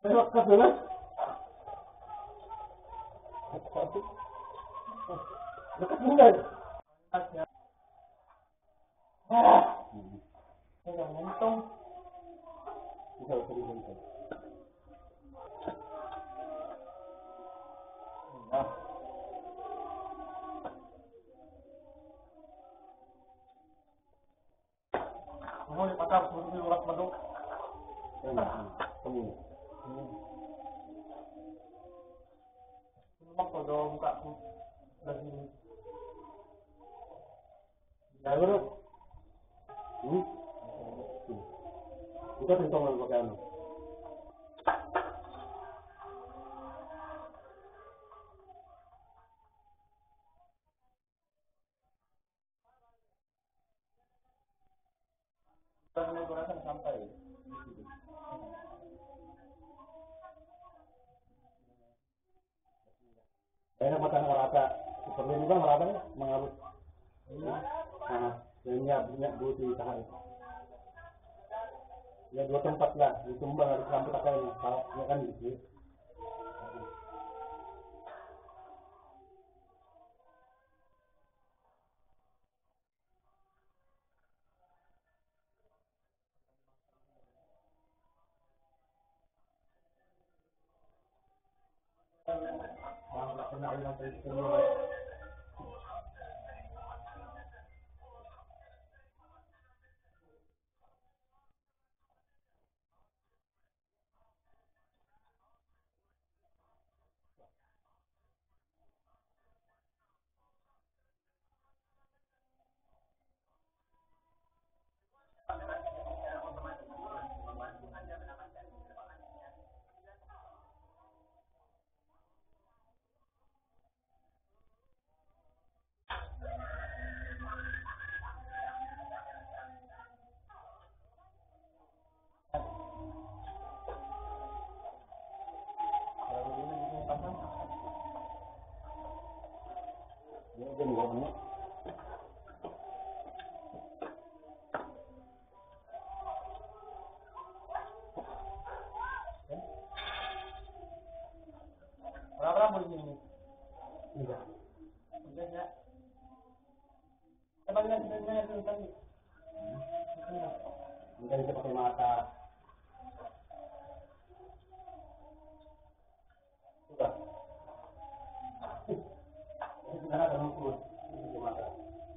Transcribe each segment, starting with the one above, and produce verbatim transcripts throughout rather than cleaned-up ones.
Lekas dulu. Lekas dulu. Ah, udah mentung. Bisa usah dibentuk. Nah, kamu dipasang seperti urat beduk. Ini, kamu. Waktu dong buka aku lagi. Ya bro. Hmm. Kita tentongan pakai anu. Kita kurang sampai. Kayaknya matang merata. Seperti juga merata mengarut. Nah, minyak minyak dua di tahan. Ya dua tempat lah, di tumbang harus lampu pakai ini. Kalau ya kan gitu. Nah, kena ulang dari sini. Ya, jadi ini. Berapa boleh ini? Iya. Enggak. Coba lihat sebenarnya itu tadi. Mungkin kita pakai mata. Sudah. Ini sudah ada ukur. Pakai mata.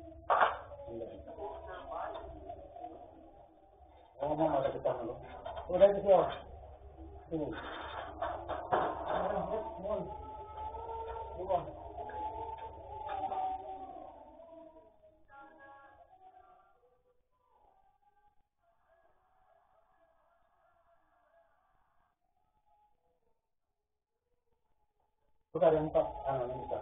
Oh, mau ada kita dulu. Udah itu sih. Ini. Sudah ada empat anak kita.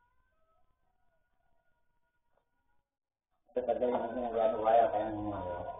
Kita kerja yang ini ada wayar kayak ini.